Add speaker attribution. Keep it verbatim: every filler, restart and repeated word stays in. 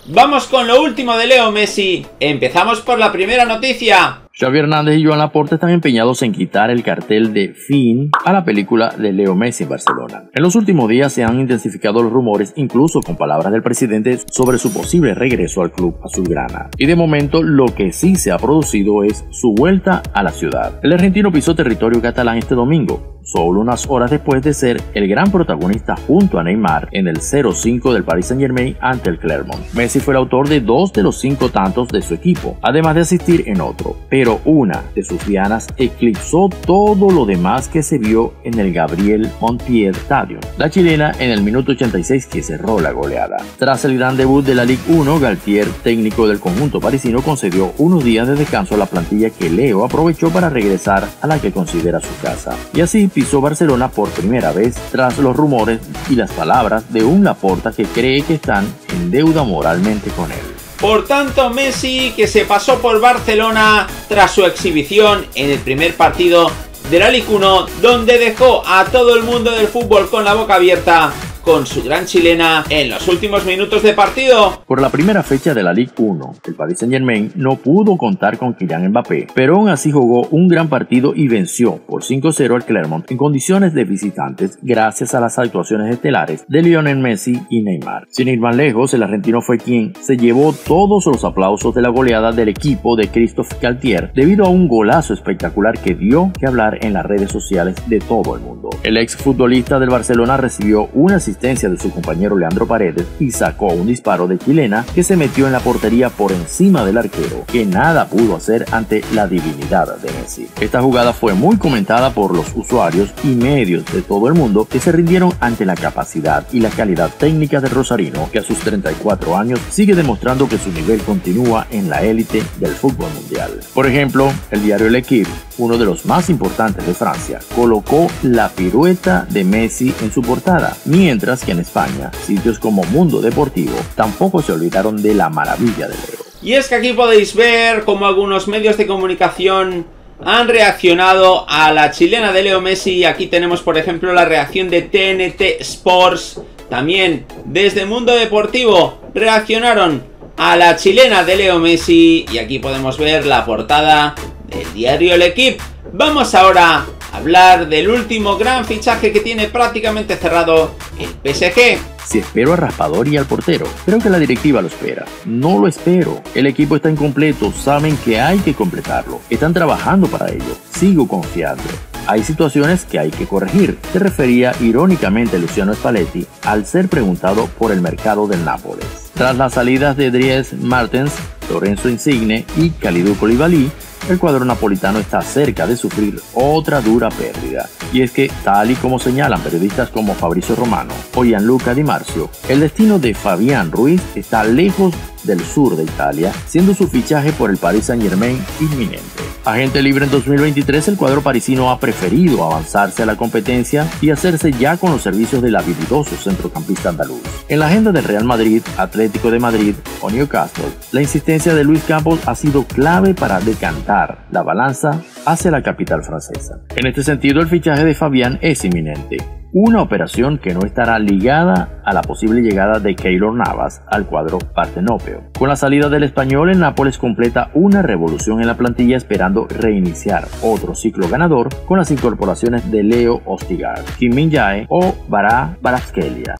Speaker 1: Vamos con lo último de Leo Messi. Empezamos por la primera noticia.
Speaker 2: Xavi Hernández y Joan Laporta están empeñados en quitar el cartel de fin a la película de Leo Messi en Barcelona. En los últimos días se han intensificado los rumores, incluso con palabras del presidente, sobre su posible regreso al club azulgrana. Y de momento lo que sí se ha producido es su vuelta a la ciudad. El argentino pisó territorio catalán este domingo, solo unas horas después de ser el gran protagonista junto a Neymar en el cero cinco del Paris Saint-Germain ante el Clermont. Messi fue el autor de dos de los cinco tantos de su equipo, además de asistir en otro, pero una de sus dianas eclipsó todo lo demás que se vio en el Gabriel Montiel Stadium. La chilena en el minuto ochenta y seis que cerró la goleada. Tras el gran debut de la Ligue uno, Galtier, técnico del conjunto parisino, concedió unos días de descanso a la plantilla que Leo aprovechó para regresar a la que considera su casa. Y así pisó Barcelona por primera vez tras los rumores y las palabras de un Laporta que cree que están en deuda moralmente con él.
Speaker 1: Por tanto, Messi, que se pasó por Barcelona tras su exhibición en el primer partido de la Ligue uno, donde dejó a todo el mundo del fútbol con la boca abierta con su gran chilena en los últimos minutos de partido.
Speaker 2: Por la primera fecha de la Ligue uno, el Paris Saint-Germain no pudo contar con Kylian Mbappé, pero aún así jugó un gran partido y venció por cinco cero al Clermont en condiciones de visitantes gracias a las actuaciones estelares de Lionel Messi y Neymar. Sin ir más lejos, el argentino fue quien se llevó todos los aplausos de la goleada del equipo de Christophe Galtier debido a un golazo espectacular que dio que hablar en las redes sociales de todo el mundo. El exfutbolista del Barcelona recibió una asistencia de su compañero Leandro Paredes y sacó un disparo de chilena que se metió en la portería por encima del arquero, que nada pudo hacer ante la divinidad de Messi. Esta jugada fue muy comentada por los usuarios y medios de todo el mundo que se rindieron ante la capacidad y la calidad técnica del rosarino, que a sus treinta y cuatro años sigue demostrando que su nivel continúa en la élite del fútbol mundial. Por ejemplo, el diario L'Équipe, uno de los más importantes de Francia, colocó la pirueta de Messi en su portada, mientras que en España, sitios como Mundo Deportivo tampoco se olvidaron de la maravilla de Leo.
Speaker 1: Y es que aquí podéis ver cómo algunos medios de comunicación han reaccionado a la chilena de Leo Messi. Aquí tenemos, por ejemplo, la reacción de T N T Sports. También desde Mundo Deportivo reaccionaron a la chilena de Leo Messi. Y aquí podemos ver la portada del diario L'Équipe. Vamos ahora a hablar del último gran fichaje que tiene prácticamente cerrado el P S G.
Speaker 2: Si espero a Raspador y al portero, creo que la directiva lo espera. No lo espero. El equipo está incompleto, saben que hay que completarlo. Están trabajando para ello. Sigo confiando. Hay situaciones que hay que corregir. Se refería irónicamente Luciano Spalletti al ser preguntado por el mercado del Nápoles. Tras las salidas de Dries Mertens, Lorenzo Insigne y Kalidou Koulibaly, el cuadro napolitano está cerca de sufrir otra dura pérdida. Y es que, tal y como señalan periodistas como Fabrizio Romano o Gianluca Di Marzio, el destino de Fabián Ruiz está lejos del sur de Italia, siendo su fichaje por el Paris Saint-Germain inminente. Agente libre en dos mil veintitrés, el cuadro parisino ha preferido avanzarse a la competencia y hacerse ya con los servicios del habilidoso centrocampista andaluz. En la agenda del Real Madrid, Atlético de Madrid o Newcastle, la insistencia de Luis Campos ha sido clave para decantar la balanza hacia la capital francesa. En este sentido, el fichaje de Fabián es inminente. Una operación que no estará ligada a la posible llegada de Keylor Navas al cuadro partenopeo. Con la salida del español, el Nápoles completa una revolución en la plantilla esperando reiniciar otro ciclo ganador con las incorporaciones de Leo Ostigard, Kim Min-jae o Bara Kvaratskhelia.